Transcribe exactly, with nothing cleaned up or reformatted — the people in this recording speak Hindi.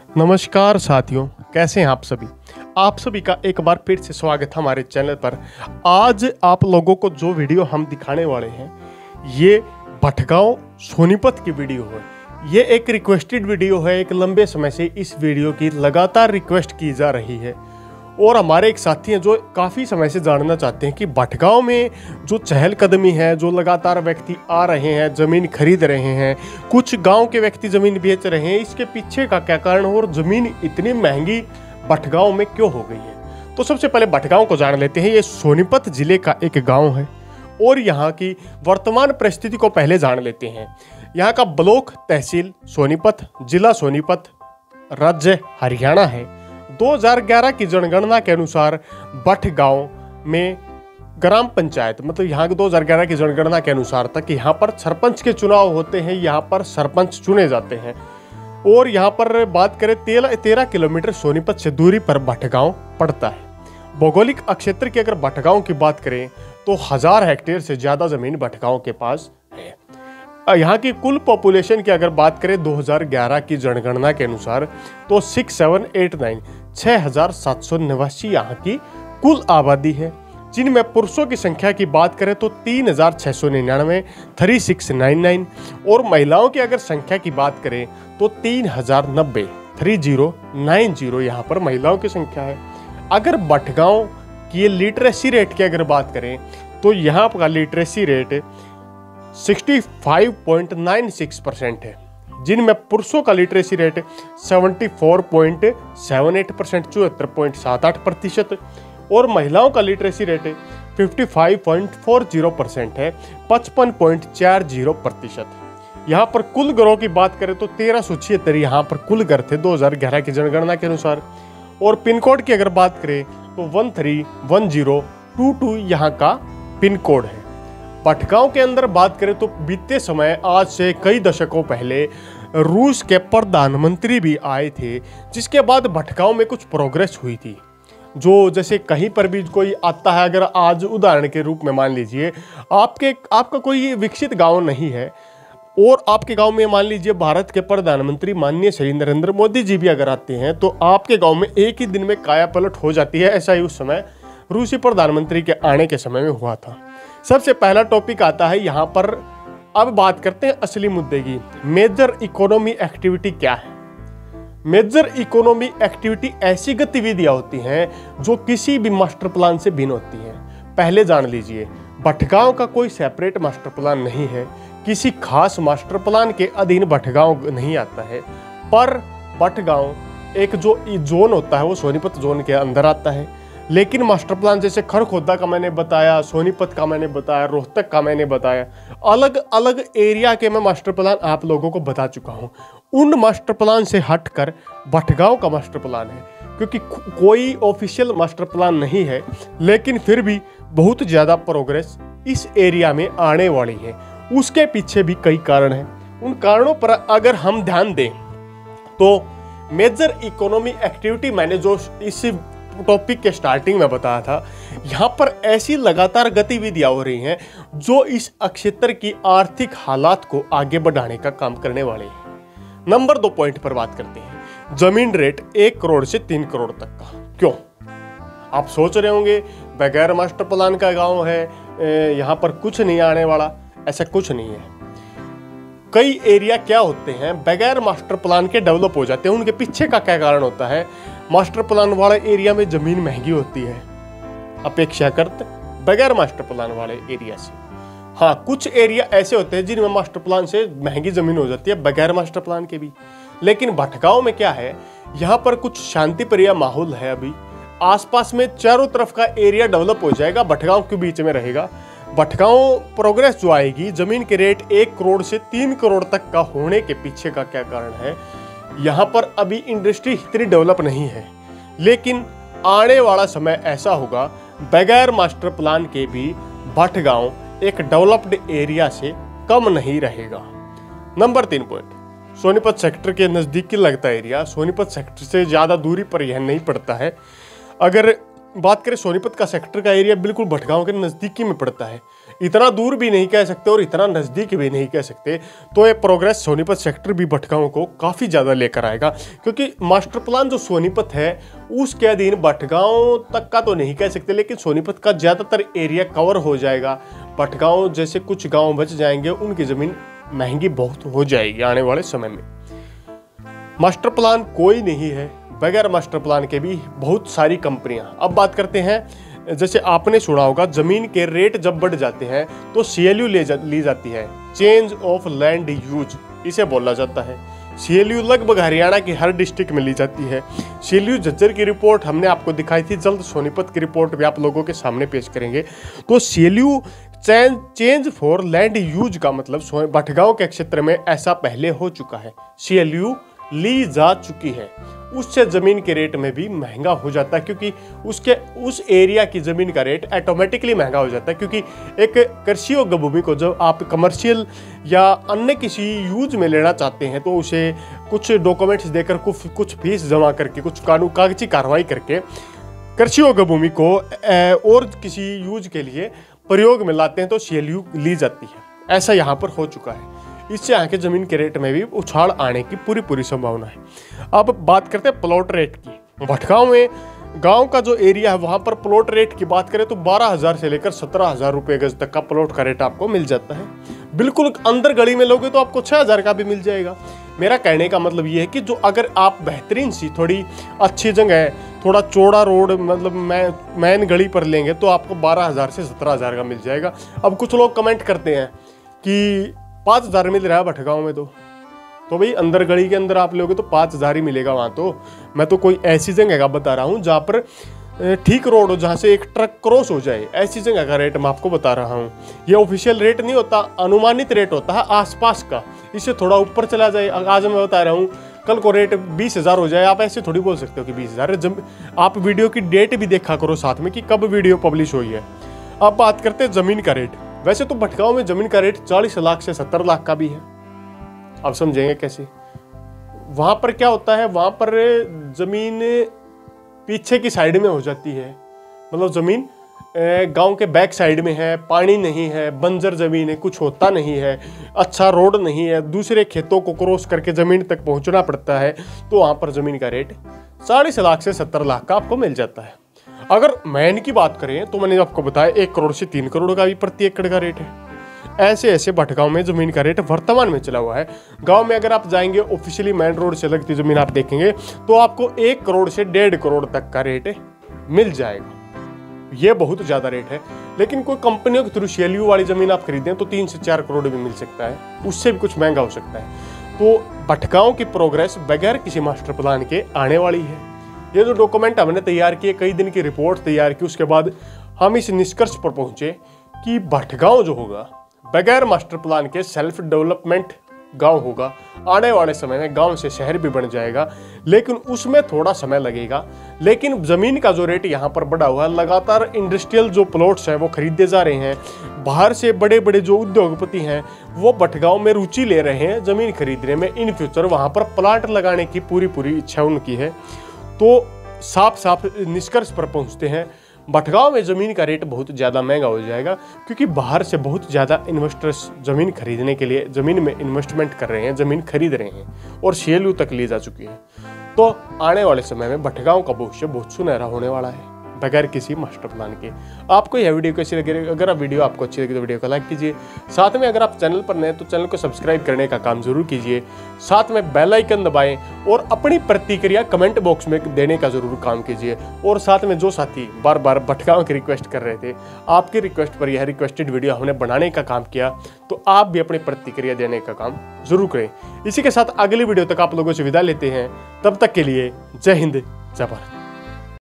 नमस्कार साथियों, कैसे हैं आप सभी। आप सभी का एक बार फिर से स्वागत है हमारे चैनल पर। आज आप लोगों को जो वीडियो हम दिखाने वाले हैं ये भटगांव सोनीपत की वीडियो है। ये एक रिक्वेस्टेड वीडियो है। एक लंबे समय से इस वीडियो की लगातार रिक्वेस्ट की जा रही है और हमारे एक साथी हैं जो काफ़ी समय से जानना चाहते हैं कि भटगांव में जो चहलकदमी है, जो लगातार व्यक्ति आ रहे हैं, ज़मीन खरीद रहे हैं, कुछ गांव के व्यक्ति ज़मीन बेच रहे हैं, इसके पीछे का क्या कारण है और ज़मीन इतनी महंगी भटगांव में क्यों हो गई है। तो सबसे पहले भटगांव को जान लेते हैं। ये सोनीपत जिले का एक गाँव है और यहाँ की वर्तमान परिस्थिति को पहले जान लेते हैं। यहाँ का ब्लॉक तहसील सोनीपत, जिला सोनीपत, राज्य हरियाणा है। दो हज़ार ग्यारह की जनगणना के अनुसार भटगांव में ग्राम पंचायत, मतलब यहाँ के दो हज़ार ग्यारह की जनगणना के अनुसार तक यहाँ पर सरपंच के चुनाव होते हैं, यहाँ पर सरपंच चुने जाते हैं। और यहाँ पर बात करें तेरह तेरह किलोमीटर सोनीपत से दूरी पर भटगांव पड़ता है। भौगोलिक क्षेत्र की अगर भटगांव की बात करें तो हजार हेक्टेयर से ज़्यादा ज़मीन भटगांव के पास है। यहाँ की कुल पॉपुलेशन की अगर बात करें दो हज़ार ग्यारह की जनगणना के अनुसार तो सिक्स सेवन एट नाइन छः हजार सात सौ नवासी यहाँ की कुल आबादी है, जिनमें पुरुषों की संख्या की बात करें तो तीन हजार छः सौ निन्यानवे थ्री सिक्स नाइन नाइन और महिलाओं की अगर संख्या की बात करें तो तीन हजार नब्बे थ्री जीरो नाइन जीरो यहाँ पर महिलाओं की संख्या है। अगर भटगांव की लिटरेसी रेट की अगर बात करें तो यहाँ का लिटरेसी रेट पैंसठ पॉइंट नौ छह परसेंट है, जिनमें पुरुषों का लिटरेसी रेट चौहत्तर पॉइंट सात आठ परसेंट चौहत्तर पॉइंट सात आठ प्रतिशत और महिलाओं का लिटरेसी रेट पचपन पॉइंट चार परसेंट है, पचपन पॉइंट चार जीरो प्रतिशत। यहाँ पर कुल घरों की बात करें तो तेरह सौ छिहत्तर यहाँ पर कुल घर थे दो हज़ार ग्यारह की जनगणना के अनुसार। और पिन कोड की अगर बात करें तो one three one zero two two यहाँ का पिन कोड है। भटगांव के अंदर बात करें तो बीते समय आज से कई दशकों पहले रूस के प्रधानमंत्री भी आए थे, जिसके बाद भटगांव में कुछ प्रोग्रेस हुई थी। जो जैसे कहीं पर भी कोई आता है, अगर आज उदाहरण के रूप में मान लीजिए आपके आपका कोई विकसित गांव नहीं है और आपके गांव में मान लीजिए भारत के प्रधानमंत्री माननीय श्री नरेंद्र मोदी जी भी अगर आते हैं तो आपके गाँव में एक ही दिन में काया पलट हो जाती है। ऐसा ही उस समय रूसी प्रधानमंत्री के आने के समय में हुआ था। सबसे पहला टॉपिक आता है यहाँ पर। अब बात करते हैं असली मुद्दे की। मेजर इकोनॉमी एक्टिविटी क्या है। मेजर इकोनॉमी एक्टिविटी ऐसी गतिविधियां होती हैं जो किसी भी मास्टर प्लान से भिन्न होती हैं। पहले जान लीजिए, भटगांव का कोई सेपरेट मास्टर प्लान नहीं है, किसी खास मास्टर प्लान के अधीन भटगांव नहीं आता है। पर भटगांव एक जो जोन होता है वो सोनीपत जोन के अंदर आता है, लेकिन मास्टर प्लान जैसे खरखोदा का मैंने बताया, सोनीपत का मैंने बताया, रोहतक का मैंने बताया, अलग अलग एरिया के मैं मास्टर प्लान आप लोगों को बता चुका हूं। उन मास्टर प्लान से हटकर भटगांव का मास्टर प्लान है, क्योंकि कोई ऑफिशियल मास्टर प्लान नहीं है, लेकिन फिर भी बहुत ज़्यादा प्रोग्रेस इस एरिया में आने वाली है। उसके पीछे भी कई कारण हैं। उन कारणों पर अगर हम ध्यान दें तो मेजर इकोनॉमी एक्टिविटी मैंने जो इस टॉपिक के स्टार्टिंग में बताया था, यहाँ पर ऐसी लगातार गतिविधियां हो रही हैं जो इस क्षेत्र की आर्थिक हालात को आगे बढ़ाने का काम करने वाले हैं। नंबर दो पॉइंट पर बात करते हैं। जमीन रेट एक करोड़ से तीन करोड़ तक का। क्यों? आप सोच रहे होंगे बगैर मास्टर प्लान का गांव है, यहाँ पर कुछ नहीं आने वाला। ऐसा कुछ नहीं है। कई एरिया क्या होते हैं बगैर मास्टर प्लान के डेवलप हो जाते हैं। उनके पीछे का क्या कारण होता है? मास्टर प्लान वाले एरिया में जमीन महंगी होती है अपेक्षाकृत बगैर मास्टर प्लान वाले एरिया से। हाँ, कुछ एरिया ऐसे होते हैं जिनमें मास्टर प्लान से महंगी जमीन हो जाती है बगैर मास्टर प्लान के भी। लेकिन भटगांव में क्या है, यहाँ पर कुछ शांति प्रिय माहौल है। अभी आसपास में चारों तरफ का एरिया डेवलप हो जाएगा, भटगांव के बीच में रहेगा। भटगांव प्रोग्रेस जो आएगी, जमीन के रेट एक करोड़ से तीन करोड़ तक का होने के पीछे का क्या कारण है? यहाँ पर अभी इंडस्ट्री इतनी डेवलप नहीं है, लेकिन आने वाला समय ऐसा होगा बगैर मास्टर प्लान के भी भटगांव एक डेवलप्ड एरिया से कम नहीं रहेगा। नंबर तीन पॉइंट, सोनीपत सेक्टर के नज़दीकी लगता एरिया। सोनीपत सेक्टर से ज़्यादा दूरी पर यह नहीं पड़ता है। अगर बात करें सोनीपत का सेक्टर का एरिया बिल्कुल भटगांव के नज़दीकी में पड़ता है। इतना दूर भी नहीं कह सकते और इतना नज़दीक भी नहीं कह सकते। तो ये प्रोग्रेस सोनीपत सेक्टर भी भटगांव को काफ़ी ज़्यादा लेकर आएगा, क्योंकि मास्टर प्लान जो सोनीपत है उसके अधीन भटगांव तक का तो नहीं कह सकते, लेकिन सोनीपत का ज़्यादातर एरिया कवर हो जाएगा। भटगांव जैसे कुछ गाँव बच जाएंगे, उनकी ज़मीन महंगी बहुत हो जाएगी आने वाले समय में। मास्टर प्लान कोई नहीं है, बगैर मास्टर प्लान के भी बहुत सारी कंपनियां। अब बात करते हैं, जैसे आपने सुना होगा ज़मीन के रेट जब बढ़ जाते हैं तो सी एल यू ले जा, ली जाती है, चेंज ऑफ लैंड यूज इसे बोला जाता है। सी एल यू लगभग हरियाणा की हर डिस्ट्रिक्ट में ली जाती है। सी एल यू झज्जर की रिपोर्ट हमने आपको दिखाई थी, जल्द सोनीपत की रिपोर्ट भी आप लोगों के सामने पेश करेंगे। तो C L U change change for land use का मतलब भटगांव के क्षेत्र में ऐसा पहले हो चुका है, सी एल यू ली जा चुकी है। उससे ज़मीन के रेट में भी महंगा हो जाता है, क्योंकि उसके उस एरिया की ज़मीन का रेट ऑटोमेटिकली महंगा हो जाता है। क्योंकि एक कृषि योग्य भूमि को जब आप कमर्शियल या अन्य किसी यूज में लेना चाहते हैं तो उसे कुछ डॉक्यूमेंट्स देकर कुछ कुछ फीस जमा करके, कुछ कानून कागजी कार्रवाई करके कृषि योग्य भूमि को और किसी यूज के लिए प्रयोग में लाते हैं तो सी एल यू ली जाती है। ऐसा यहाँ पर हो चुका है। इससे यहाँ के ज़मीन के रेट में भी उछाल आने की पूरी पूरी संभावना है। अब बात करते हैं प्लॉट रेट की। भटगांव में गांव का जो एरिया है वहाँ पर प्लॉट रेट की बात करें तो बारह हज़ार से लेकर सत्रह हज़ार रुपये गज तक का प्लॉट का रेट आपको मिल जाता है। बिल्कुल अंदर गली में लोगे तो आपको छः हज़ार का भी मिल जाएगा। मेरा कहने का मतलब ये है कि जो अगर आप बेहतरीन सी थोड़ी अच्छी जगह है, थोड़ा चौड़ा रोड मतलब मैं मैन गली पर लेंगे तो आपको बारह हज़ार से सत्रह हज़ार का मिल जाएगा। अब कुछ लोग कमेंट करते हैं कि पाँच हज़ार मिल रहा है भटगांव में, तो तो भाई अंदर गली के अंदर आप लोगे तो पाँच हज़ार ही मिलेगा वहाँ। तो मैं तो कोई ऐसी जगह का बता रहा हूँ जहाँ पर ठीक रोड हो, जहाँ से एक ट्रक क्रॉस हो जाए, ऐसी जगह का रेट मैं आपको बता रहा हूँ। ये ऑफिशियल रेट नहीं होता, अनुमानित रेट होता है आसपास का। इससे थोड़ा ऊपर चला जाए, आज मैं बता रहा हूँ कल को रेट बीस हज़ार हो जाए, आप ऐसे थोड़ी बोल सकते हो कि बीस हज़ार। जब आप वीडियो की डेट भी देखा करो साथ में कि कब वीडियो पब्लिश हुई है। अब बात करते हैं ज़मीन का रेट। वैसे तो भटगांव में ज़मीन का रेट चालीस लाख से सत्तर लाख का भी है। अब समझेंगे कैसे। वहाँ पर क्या होता है, वहाँ पर ज़मीन पीछे की साइड में हो जाती है, मतलब ज़मीन गांव के बैक साइड में है, पानी नहीं है, बंजर ज़मीन है, कुछ होता नहीं है, अच्छा रोड नहीं है, दूसरे खेतों को क्रॉस करके ज़मीन तक पहुँचना पड़ता है। तो वहाँ पर ज़मीन का रेट चालीस लाख से सत्तर लाख का आपको मिल जाता है। अगर मैन की बात करें तो मैंने आपको बताया एक करोड़ से तीन करोड़ का भी प्रति एकड़ का रेट है। ऐसे ऐसे भटगांव में ज़मीन का रेट वर्तमान में चला हुआ है। गांव में अगर आप जाएंगे ऑफिशियली मेन रोड से लगती ज़मीन आप देखेंगे तो आपको एक करोड़ से डेढ़ करोड़ तक का रेट मिल जाएगा। ये बहुत ज़्यादा रेट है। लेकिन कोई कंपनियों के थ्रू सी एल यू वाली ज़मीन आप खरीदें तो तीन से चार करोड़ भी मिल सकता है, उससे भी कुछ महंगा हो सकता है। तो भटगांव की प्रोग्रेस बगैर किसी मास्टर प्लान के आने वाली है। ये जो डॉक्यूमेंट हमने तैयार किए, कई दिन की रिपोर्ट तैयार की, उसके बाद हम इस निष्कर्ष पर पहुंचे कि भटगांव जो होगा बगैर मास्टर प्लान के सेल्फ डेवलपमेंट गांव होगा। आने वाले समय में गांव से शहर भी बन जाएगा, लेकिन उसमें थोड़ा समय लगेगा। लेकिन ज़मीन का जो रेट यहाँ पर बढ़ा हुआ है, लगातार इंडस्ट्रियल जो प्लॉट्स हैं वो खरीदे जा रहे हैं। बाहर से बड़े बड़े जो उद्योगपति हैं वो भटगांव में रुचि ले रहे हैं ज़मीन खरीदने में। इन फ्यूचर वहाँ पर प्लांट लगाने की पूरी पूरी इच्छा उनकी है। तो साफ साफ निष्कर्ष पर पहुँचते हैं, भटगांव में ज़मीन का रेट बहुत ज़्यादा महंगा हो जाएगा, क्योंकि बाहर से बहुत ज़्यादा इन्वेस्टर्स ज़मीन खरीदने के लिए ज़मीन में इन्वेस्टमेंट कर रहे हैं, ज़मीन खरीद रहे हैं और सी एल यू तक ली जा चुकी है। तो आने वाले समय में भटगांव का भविष्य बहुत सुनहरा होने वाला है बगैर किसी मास्टर प्लान के। आपको यह वीडियो कैसी लगी? अगर आप वीडियो आपको अच्छी लगी तो वीडियो को लाइक कीजिए। साथ में अगर आप चैनल पर नए तो चैनल को सब्सक्राइब करने का काम जरूर कीजिए। साथ में बेल आइकन दबाएं और अपनी प्रतिक्रिया कमेंट बॉक्स में देने का जरूर काम कीजिए। और साथ में जो साथी बार बार भटगांव की रिक्वेस्ट कर रहे थे, आपकी रिक्वेस्ट पर यह रिक्वेस्टेड वीडियो हमने बनाने का काम किया, तो आप भी अपनी प्रतिक्रिया देने का काम जरूर करें। इसी के साथ अगली वीडियो तक आप लोगों से विदा लेते हैं। तब तक के लिए जय हिंद, जय भारत।